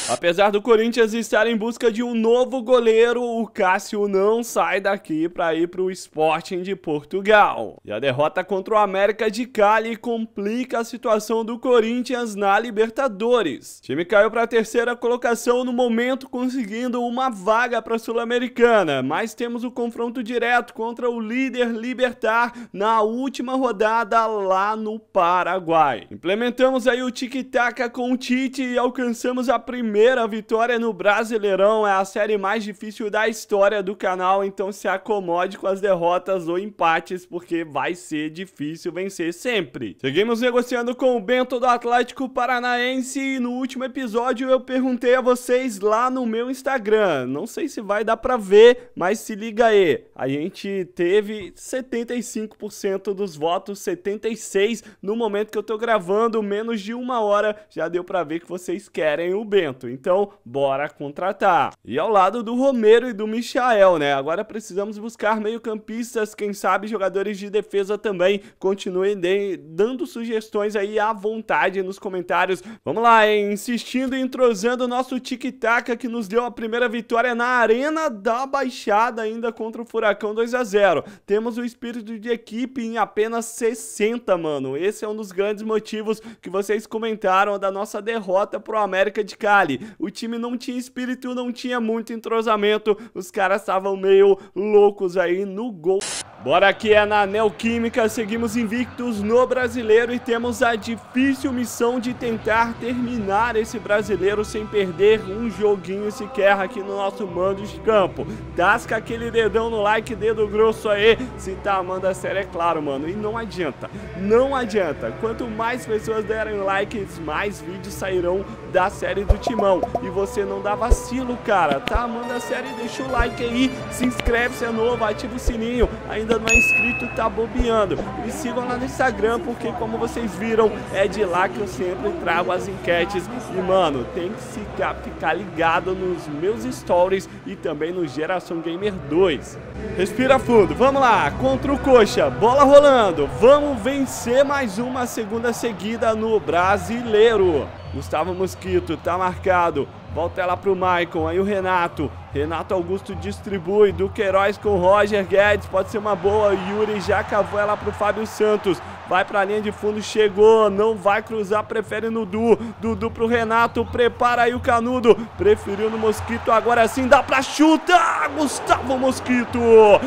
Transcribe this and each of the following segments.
Apesar do Corinthians estar em busca de um novo goleiro, o Cássio não sai daqui para ir para o Sporting de Portugal. E a derrota contra o América de Cali complica a situação do Corinthians na Libertadores. O time caiu para a terceira colocação no momento, conseguindo uma vaga para a Sul-Americana, mas temos o confronto direto contra o líder Libertad na última rodada lá no Paraguai. Implementamos aí o tic-tac com o Tite e alcançamos a primeira vitória no Brasileirão. É a série mais difícil da história do canal, então se acomode com as derrotas ou empates, porque vai ser difícil vencer sempre. Seguimos negociando com o Bento do Atlético Paranaense e no último episódio eu perguntei a vocês lá no meu Instagram, não sei se vai dar pra ver, mas se liga aí, a gente teve 75% dos votos, 76% no momento que eu tô gravando, menos de uma hora, já deu pra ver que vocês querem o Bento. Então, bora contratar. E ao lado do Romero e do Michael, né? Agora precisamos buscar meio-campistas, quem sabe jogadores de defesa também. Continuem dando sugestões aí à vontade nos comentários. Vamos lá, hein? Insistindo e entrosando o nosso tic-tac que nos deu a primeira vitória na Arena da Baixada, ainda contra o Furacão 2-0. Temos o espírito de equipe em apenas 60, mano. Esse é um dos grandes motivos que vocês comentaram da nossa derrota pro América de Cali. O time não tinha espírito, não tinha muito entrosamento, os caras estavam meio loucos aí no gol. Bora que é na Neoquímica, seguimos invictos no Brasileiro e temos a difícil missão de tentar terminar esse Brasileiro sem perder um joguinho sequer aqui no nosso mando de campo. Tasca aquele dedão no like, dedo grosso aí, se tá amando a série, é claro, mano. E não adianta, não adianta. Quanto mais pessoas derem likes, mais vídeos sairão da série do Timão. E você não dá vacilo, cara. Tá amando a série? Deixa o like aí, se inscreve se é novo, ativa o sininho. Ainda não é inscrito, tá bobeando. Me sigam lá no Instagram, porque como vocês viram, é de lá que eu sempre trago as enquetes. E mano, tem que ficar ligado nos meus stories e também no Geração Gamer 2. Respira fundo, vamos lá, contra o Coxa, bola rolando. Vamos vencer mais uma segunda seguida no Brasileiro. Gustavo Mosquito, tá marcado. Volta ela pro Maicon, aí o Renato Augusto distribui, Duqueiroz com Roger Guedes, pode ser uma boa, Yuri já cavou ela pro Fábio Santos, vai pra linha de fundo, chegou, não vai cruzar, prefere no Dudu pro Renato, prepara aí o Canudo, preferiu no Mosquito, agora sim dá pra chutar, Gustavo Mosquito,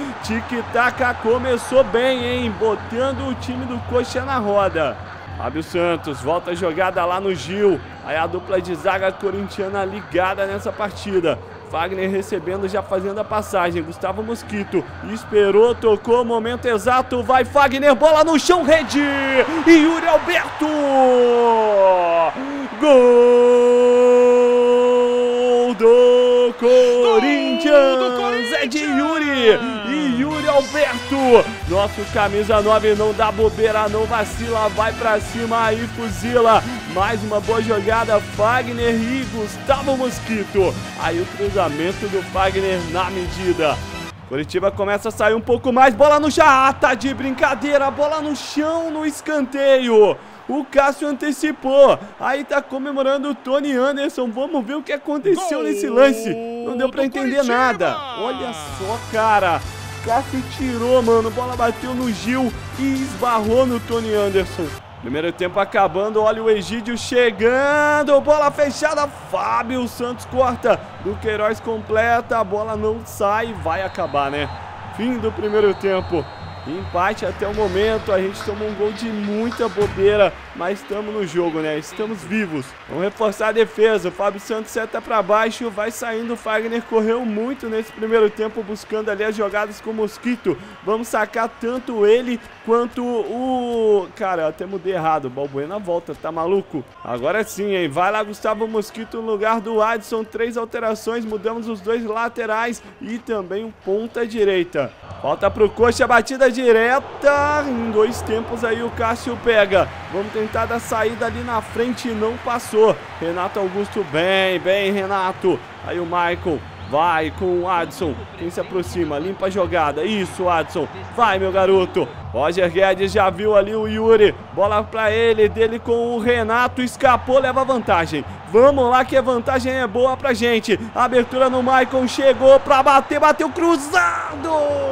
tic-tac começou bem, hein, botando o time do Coxa na roda. Fábio Santos, volta a jogada lá no Gil. Aí a dupla de zaga corintiana ligada nessa partida. Fagner recebendo, já fazendo a passagem. Gustavo Mosquito esperou, tocou, momento exato. Vai Fagner, bola no chão, rede. E Yuri Alberto. Gol do Corinthians. É de Yuri. E Yuri Alberto. Nosso camisa 9 não dá bobeira, não vacila, vai pra cima aí, fuzila. Mais uma boa jogada, Fagner e Gustavo Mosquito. Aí o cruzamento do Fagner na medida. Curitiba começa a sair um pouco mais, bola no chão, tá de brincadeira, bola no chão no escanteio. O Cássio antecipou, aí tá comemorando o Tony Anderson, vamos ver o que aconteceu nesse lance. Não deu pra entender nada, olha só, cara. Cássio tirou, mano, bola bateu no Gil e esbarrou no Tony Anderson. Primeiro tempo acabando, olha o Egídio chegando, bola fechada, Fábio Santos corta, Duqueiroz completa, a bola não sai, vai acabar, né? Fim do primeiro tempo. Empate até o momento, a gente tomou um gol de muita bobeira, mas estamos no jogo, né? Estamos vivos. Vamos reforçar a defesa, o Fábio Santos seta pra baixo, vai saindo, o Fagner correu muito nesse primeiro tempo, buscando ali as jogadas com o Mosquito. Vamos sacar tanto ele quanto o... Cara, eu até mudei errado, o Balbuena volta, tá maluco? Agora sim, hein? Vai lá Gustavo Mosquito no lugar do Adson, 3 alterações, mudamos os 2 laterais e também o ponta direita. Volta pro Coxa, batida direta, em 2 tempos aí o Cássio pega, vamos tentar dar saída ali na frente, não passou, Renato Augusto bem Renato, aí o Maicon Vai com o Adson. Quem se aproxima? Limpa a jogada. Isso, Adson. Vai, meu garoto. Roger Guedes já viu ali o Yuri. Bola pra ele. Dele com o Renato. Escapou, leva vantagem. Vamos lá que a vantagem é boa pra gente. Abertura no Maicon. Chegou pra bater. Bateu cruzado.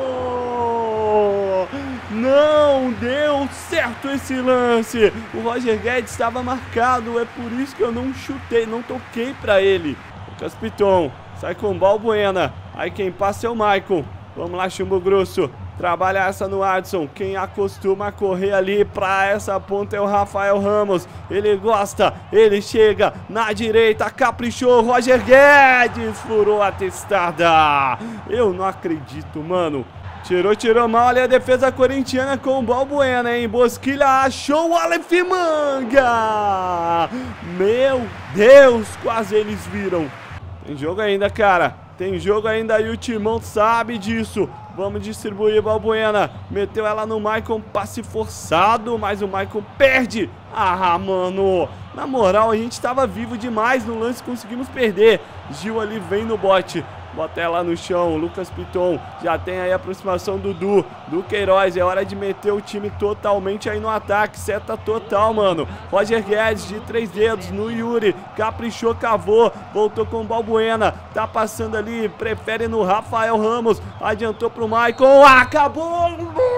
Não deu certo esse lance. O Roger Guedes estava marcado. É por isso que eu não chutei. Não toquei pra ele. Lucas Piton. Sai com Balbuena. Aí quem passa é o Maicon. Vamos lá, Chumbo Grosso. Trabalha essa no Adson. Quem acostuma a correr ali pra essa ponta é o Rafael Ramos. Ele gosta. Ele chega na direita. Caprichou. Roger Guedes furou a testada. Eu não acredito, mano. Tirou mal ali a defesa corintiana com o Balbuena, hein? Bosquilha achou o Aleph Manga. Meu Deus, quase eles viram. Tem jogo ainda, cara. Tem jogo ainda e o Timão sabe disso. Vamos distribuir Balbuena. Meteu ela no Maicon. Passe forçado, mas o Maicon perde. Ah, mano. Na moral, a gente tava vivo demais no lance. Conseguimos perder. Gil ali vem no bote. Bota ela no chão, Lucas Piton. Já tem aí a aproximação do Queiroz. É hora de meter o time totalmente aí no ataque. Seta total, mano. Roger Guedes de 3 dedos no Yuri. Caprichou, cavou. Voltou com o Balbuena. Tá passando ali. Prefere no Rafael Ramos. Adiantou pro Maicon. Acabou!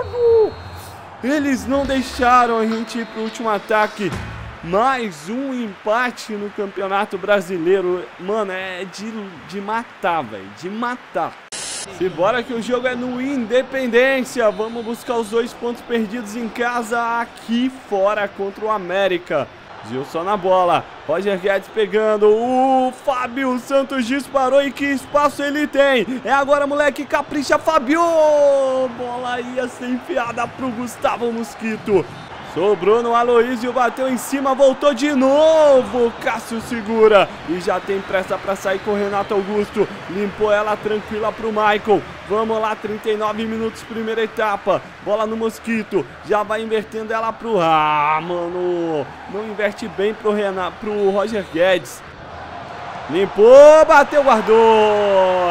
Eles não deixaram a gente ir pro último ataque. Mais um empate no Campeonato Brasileiro. Mano, é de matar, velho. De matar. Simbora que o jogo é no Independência. Vamos buscar os 2 pontos perdidos em casa, aqui fora contra o América. Gilson na bola. Roger Guedes pegando. O Fábio Santos disparou e que espaço ele tem. É agora, moleque. Capricha, Fábio. Bola ia ser enfiada pro Gustavo Mosquito. Sobrou no Aloísio, bateu em cima, voltou de novo. Cássio segura e já tem pressa para sair com o Renato Augusto. Limpou ela tranquila pro Maicon. Vamos lá, 39 minutos, primeira etapa. Bola no Mosquito, já vai invertendo ela pro... Ah, mano, não inverte bem pro Roger Guedes. Limpou, bateu, guardou.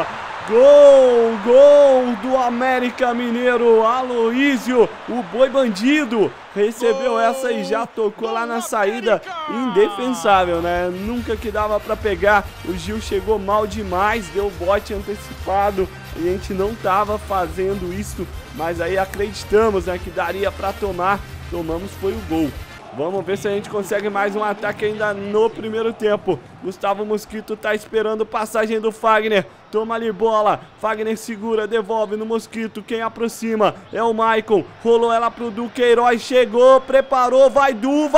Gol do América Mineiro. Aloísio, o boi bandido, recebeu essa e já tocou lá na saída. Indefensável, né? Nunca que dava pra pegar. O Gil chegou mal demais, deu bote antecipado. A gente não tava fazendo isso, mas aí acreditamos, né, que daria pra tomar. Tomamos, foi o gol. Vamos ver se a gente consegue mais um ataque ainda no primeiro tempo. Gustavo Mosquito tá esperando passagem do Fagner. Toma ali bola. Fagner segura, devolve no Mosquito. Quem aproxima é o Maicon. Rolou ela pro Queiroz. Chegou, preparou. Vai Du.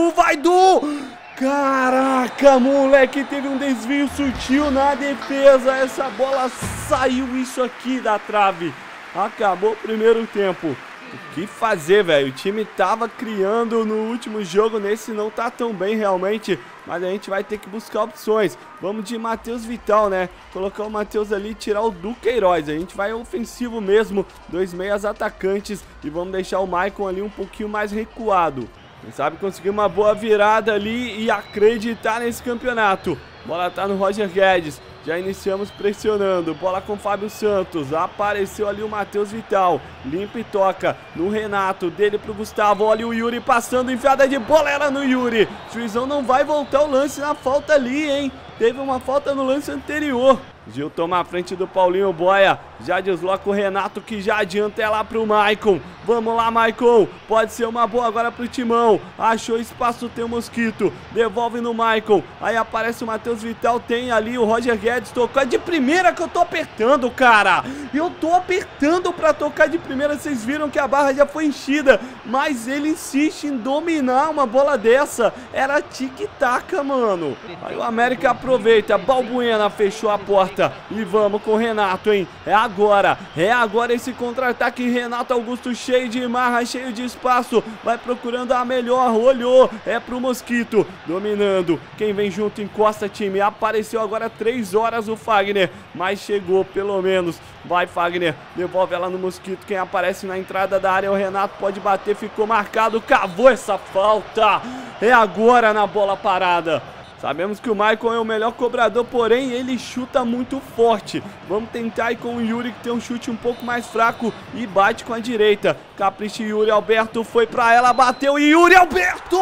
Caraca, moleque. Teve um desvio sutil na defesa. Essa bola saiu isso aqui da trave. Acabou o primeiro tempo. O que fazer, velho? O time tava criando no último jogo, nesse não tá tão bem realmente, mas a gente vai ter que buscar opções. Vamos de Matheus Vital, né? Colocar o Matheus ali e tirar o Queiroz. A gente vai ofensivo mesmo, 2 meias atacantes e vamos deixar o Maicon ali um pouquinho mais recuado. Quem sabe conseguir uma boa virada ali e acreditar nesse campeonato. Bola tá no Roger Guedes. Já iniciamos pressionando, bola com Fábio Santos, apareceu ali o Matheus Vital, limpa e toca no Renato, dele pro Gustavo, olha o Yuri passando, enfiada de bola, era no Yuri, juizão não vai voltar o lance na falta ali, hein, teve uma falta no lance anterior. Gil toma a frente do Paulinho Boia, já desloca o Renato que já adianta ela pro Maicon. Vamos lá, Maicon, pode ser uma boa agora pro Timão, achou espaço, tem o Mosquito, devolve no Maicon, aí aparece o Matheus Vital, tem ali o Roger Guedes, tocou de primeira que eu tô apertando, cara, eu tô apertando pra tocar de primeira, vocês viram que a barra já foi enchida, mas ele insiste em dominar uma bola dessa, era tic-tac, mano. Aí o América aproveita, Balbuena fechou a porta. E vamos com o Renato, hein? É agora esse contra-ataque. Renato Augusto cheio de marra, cheio de espaço. Vai procurando a melhor, olhou. É pro Mosquito, dominando. Quem vem junto encosta, time. Apareceu agora 3 horas o Fagner, mas chegou pelo menos. Vai, Fagner, devolve ela no Mosquito. Quem aparece na entrada da área é o Renato, pode bater, ficou marcado, cavou essa falta. É agora na bola parada. Sabemos que o Maicon é o melhor cobrador, porém ele chuta muito forte. Vamos tentar ir com o Yuri, que tem um chute um pouco mais fraco e bate com a direita. Capricha Yuri Alberto, foi pra ela, bateu e Yuri Alberto!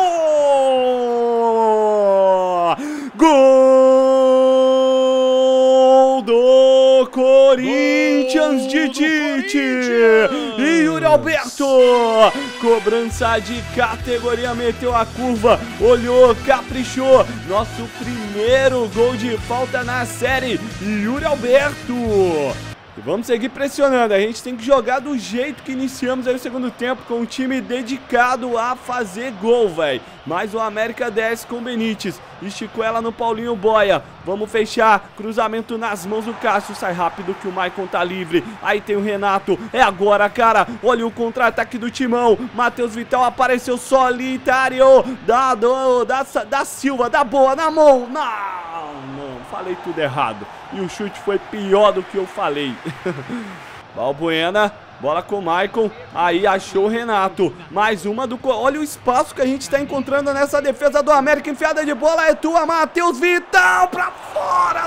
Gol do Corinthians de Tite! E Yuri Alberto, cobrança de categoria, meteu a curva, olhou, caprichou. Nosso primeiro gol de falta na série, Yuri Alberto. E vamos seguir pressionando, a gente tem que jogar do jeito que iniciamos aí o segundo tempo, com um time dedicado a fazer gol, velho. Mas o América desce com o Benítez, esticou ela no Paulinho Boia. Vamos fechar, cruzamento nas mãos do Cássio, sai rápido que o Maicon tá livre. Aí tem o Renato, é agora, cara. Olha o contra-ataque do Timão. Matheus Vital apareceu solitário, da Silva, da boa, na mão. Não, falei tudo errado. E o chute foi pior do que eu falei. Balbuena, bola com o Maicon. Aí achou o Renato. Mais uma do... Olha o espaço que a gente tá encontrando nessa defesa do América. Enfiada de bola é tua, Matheus Vital. Pra fora,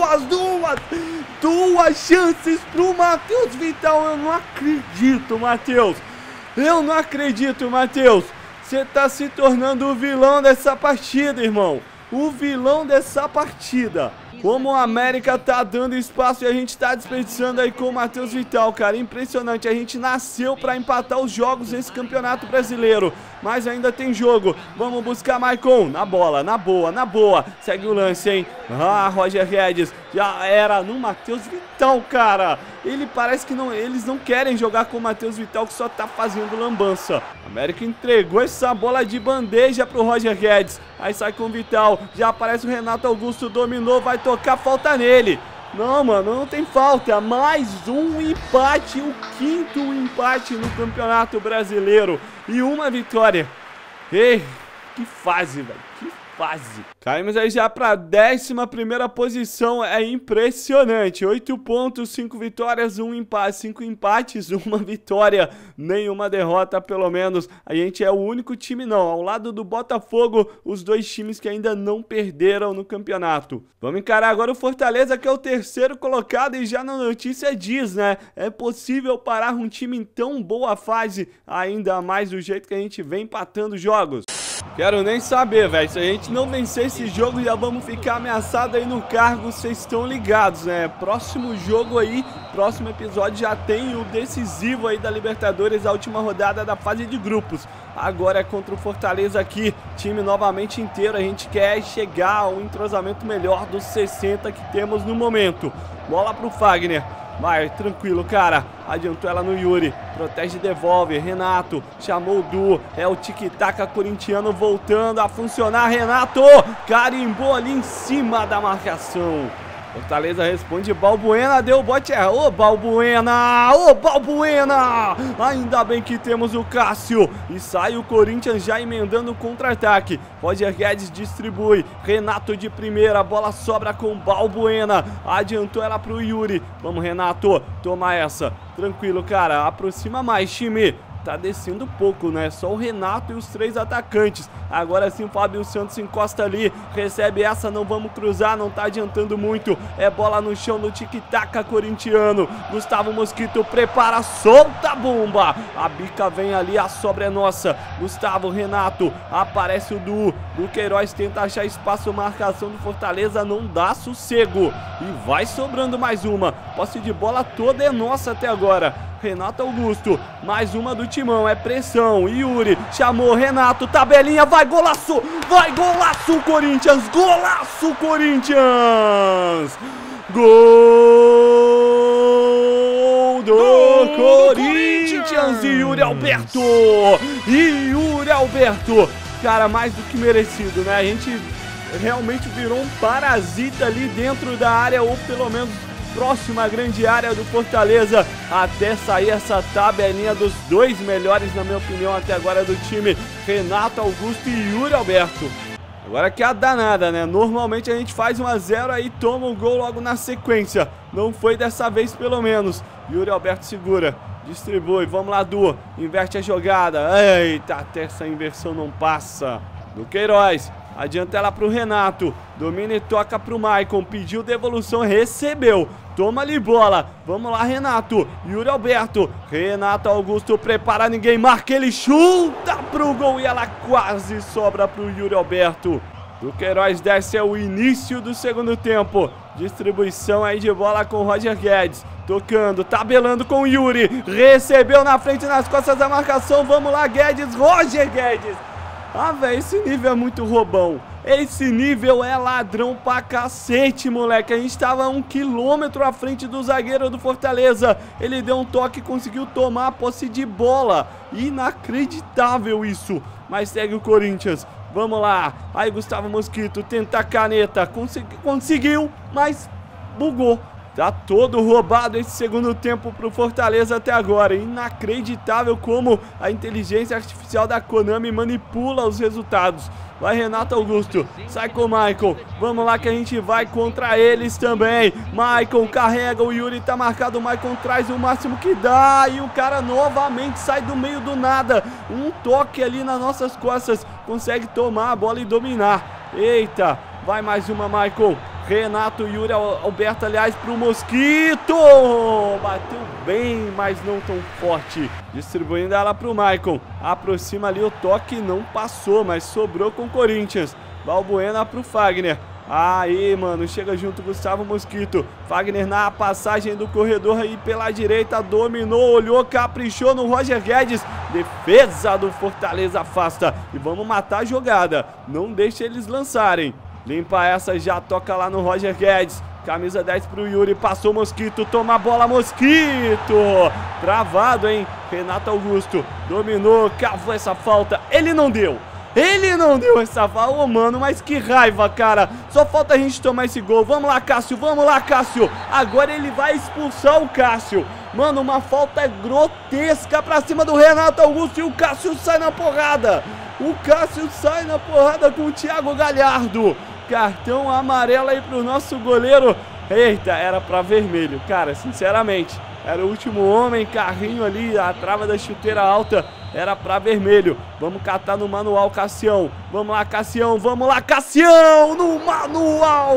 duas chances pro Matheus Vital. Eu não acredito, Matheus. Eu não acredito, Matheus. Você tá se tornando o vilão dessa partida, irmão. O vilão dessa partida. Como o América tá dando espaço e a gente tá desperdiçando aí com o Matheus Vital, cara. Impressionante, a gente nasceu pra empatar os jogos nesse campeonato brasileiro. Mas ainda tem jogo. Vamos buscar Maicon. Na bola, na boa. Segue o lance, hein? Roger Guedes. Já era no Matheus Vital, cara. Ele parece que não, eles não querem jogar com o Matheus Vital, que só tá fazendo lambança. América entregou essa bola de bandeja pro Roger Guedes. Aí sai com o Vital. Já aparece o Renato Augusto, dominou, vai tocar, falta nele. Não, mano, não tem falta. Mais um empate, o quinto empate no Campeonato Brasileiro. E uma vitória. Ei, que fase, velho. Que fase. Caímos aí já pra 11ª posição. É impressionante. 8 pontos, 5 vitórias, 1 empate. 5 empates, 1 vitória, nenhuma derrota, pelo menos. A gente é o único time, não. Ao lado do Botafogo, os 2 times que ainda não perderam no campeonato. Vamos encarar agora o Fortaleza, que é o 3º colocado, e já na notícia diz, né? É possível parar um time em tão boa fase, ainda mais do jeito que a gente vem empatando jogos. Quero nem saber, velho. Se a gente não vencer esse jogo, já vamos ficar ameaçados aí no cargo. Vocês estão ligados, né? Próximo jogo aí, próximo episódio já tem o decisivo aí da Libertadores, a última rodada da fase de grupos. Agora é contra o Fortaleza aqui, time novamente inteiro. A gente quer chegar a um entrosamento melhor dos 60 que temos no momento. Bola pro Fagner. Vai, tranquilo, cara. Adiantou ela no Yuri. Protege e devolve. Renato chamou o Du. É o tic-tac corintiano voltando a funcionar. Renato carimbou ali em cima da marcação. Fortaleza responde, Balbuena deu o bote, ô Balbuena, ainda bem que temos o Cássio, e sai o Corinthians já emendando o contra-ataque. Roger Guedes distribui, Renato de primeira, bola sobra com Balbuena, adiantou ela pro Yuri, vamos Renato, toma essa, tranquilo cara, aproxima mais time. Tá descendo pouco, né? Só o Renato e os 3 atacantes. Agora sim o Fábio Santos encosta ali. Recebe essa, não vamos cruzar. Não tá adiantando muito. É bola no chão do tic-tac corintiano. Gustavo Mosquito prepara, solta a bomba. A bica vem ali, a sobra é nossa. Gustavo, Renato, aparece o Du Queiroz, tenta achar espaço, marcação do Fortaleza, não dá sossego. E vai sobrando mais uma. Posse de bola toda é nossa até agora. Renato Augusto, mais uma do Timão, é pressão, Yuri, chamou Renato, tabelinha, vai golaço, Corinthians, golaço Corinthians, gol do Corinthians, e Yuri Alberto, cara, mais do que merecido, né, a gente realmente virou um parasita ali dentro da área, ou pelo menos próxima grande área do Fortaleza, até sair essa tabelinha dos 2 melhores, na minha opinião, até agora do time, Renato Augusto e Yuri Alberto. Agora que é a danada, né? Normalmente a gente faz 1 a 0 aí toma o gol logo na sequência. Não foi dessa vez, pelo menos. Yuri Alberto segura, distribui, vamos lá, inverte a jogada. Eita, até essa inversão não passa. Do Queiroz, Adianta ela pro Renato. Domina e toca pro Maicon. Pediu devolução, recebeu. Toma ali bola. Vamos lá, Renato. Yuri Alberto. Renato Augusto prepara, ninguém marca. Ele chuta pro gol e ela quase sobra pro Yuri Alberto. Duqueiroz desce, é o início do segundo tempo. Distribuição aí de bola com o Roger Guedes. Tocando, tabelando com o Yuri. Recebeu na frente, nas costas da marcação. Vamos lá, Guedes. Roger Guedes. Ah, velho, esse nível é muito roubão. Esse nível é ladrão pra cacete, moleque. A gente tava 1 quilômetro à frente do zagueiro do Fortaleza. Ele deu um toque e conseguiu tomar a posse de bola. Inacreditável isso. Mas segue o Corinthians. Vamos lá. Aí Gustavo Mosquito tenta a caneta. Conseguiu, mas bugou. Tá todo roubado esse segundo tempo pro Fortaleza até agora. Inacreditável como a inteligência artificial da Konami manipula os resultados. Vai Renato Augusto, sai com o Maicon. Vamos lá que a gente vai contra eles também. Maicon carrega, o Yuri tá marcado. O Maicon traz o máximo que dá. E o cara novamente sai do meio do nada. Um toque ali nas nossas costas. Consegue tomar a bola e dominar. Eita, vai mais uma, Maicon. Renato, Yuri Alberto, aliás, pro Mosquito. Bateu bem, mas não tão forte. Distribuindo ela pro Maicon. Aproxima ali o toque, não passou, mas sobrou com o Corinthians. Balbuena pro Fagner. Aí, mano, chega junto Gustavo Mosquito. Fagner na passagem do corredor aí pela direita. Dominou, olhou, caprichou no Roger Guedes. Defesa do Fortaleza afasta. E vamos matar a jogada. Não deixa eles lançarem. Limpa essa, já toca lá no Roger Guedes. Camisa 10 pro Yuri, passou Mosquito, toma a bola, Mosquito. Travado, hein? Renato Augusto dominou, cavou essa falta. Ele não deu essa falta. Ô, mano, mas que raiva, cara. Só falta a gente tomar esse gol. Vamos lá, Cássio, vamos lá, Cássio. Agora ele vai expulsar o Cássio. Mano, uma falta grotesca pra cima do Renato Augusto e o Cássio sai na porrada. O Cássio sai na porrada com o Thiago Galhardo. Cartão amarelo aí pro nosso goleiro. Eita, era pra vermelho. Cara, sinceramente, era o último homem, carrinho ali, a trava da chuteira alta. Era pra vermelho. Vamos catar no manual, Cassião. Vamos lá, Cassião. Vamos lá, Cassião. No manual,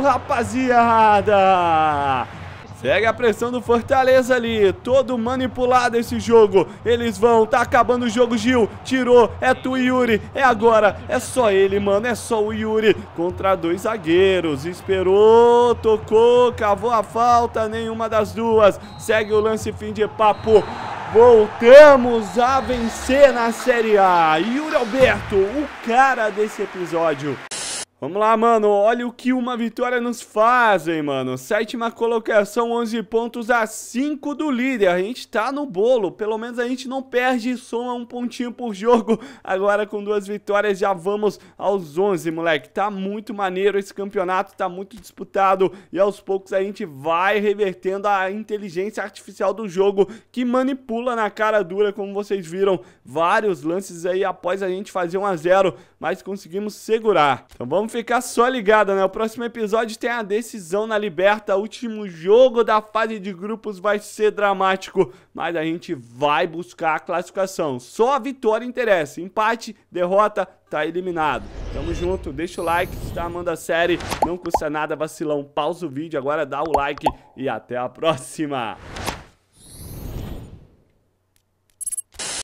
rapaziada. Segue a pressão do Fortaleza ali, todo manipulado esse jogo. Eles vão, tá acabando o jogo, Gil. Tirou, é tu, Yuri. É agora, é só ele, mano. É só o Yuri contra dois zagueiros. Esperou, tocou, cavou a falta. Nenhuma das duas. Segue o lance, fim de papo. Voltamos a vencer na Série A. Yuri Alberto, o cara desse episódio. Vamos lá, mano, olha o que uma vitória nos faz, hein, mano. 7ª colocação, 11 pontos a 5 do líder. A gente tá no bolo, pelo menos a gente não perde e soma 1 pontinho por jogo. Agora com 2 vitórias já vamos aos 11, moleque. Tá muito maneiro esse campeonato, tá muito disputado. E aos poucos a gente vai revertendo a inteligência artificial do jogo, que manipula na cara dura, como vocês viram. Vários lances aí após a gente fazer 1-0, mas conseguimos segurar. Então vamos ficar só ligado, né? O próximo episódio tem a decisão na Liberta. O último jogo da fase de grupos vai ser dramático, mas a gente vai buscar a classificação. Só a vitória interessa. Empate, derrota, tá eliminado. Tamo junto, deixa o like se tá amando a série. Não custa nada, vacilão. Pausa o vídeo, agora dá o like e até a próxima.